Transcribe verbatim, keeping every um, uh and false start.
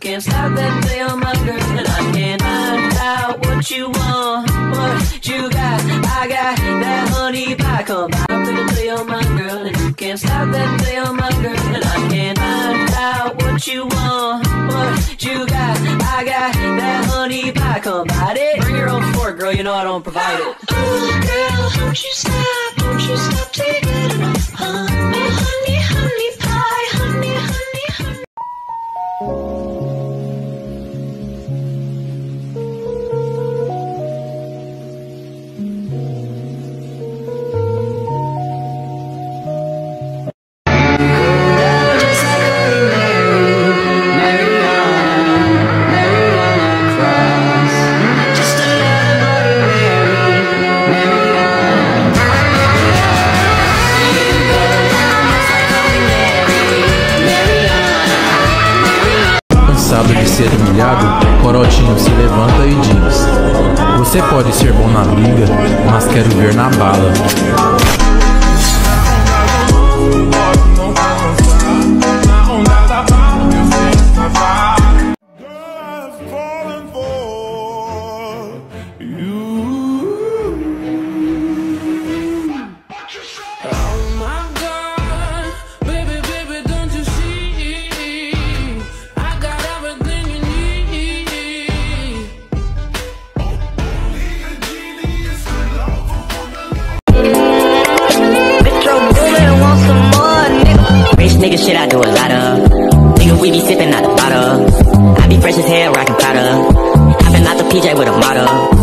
can't stop that play on my girl, and I can't find out what you want, what you got. I got that honey pie. Come out to the play on my girl, and you can't stop that play on my girl, and I can't find out what you want, what you got. I got that honey pie. Come bite it. Bring your own fork, girl. You know I don't provide it. Oh, girl, don't you stop, don't you stop till you get enough honey, honey, honey pie, honey, honey, honey. Cansado de ser humilhado, Corotinho se levanta e diz: você pode ser bom na briga, mas quero ver na bala. Nigga, shit I do a lot of. Nigga, we be sippin' out the bottle. I be fresh as hell, rockin' Prada. Hoppin' out the P J with a model.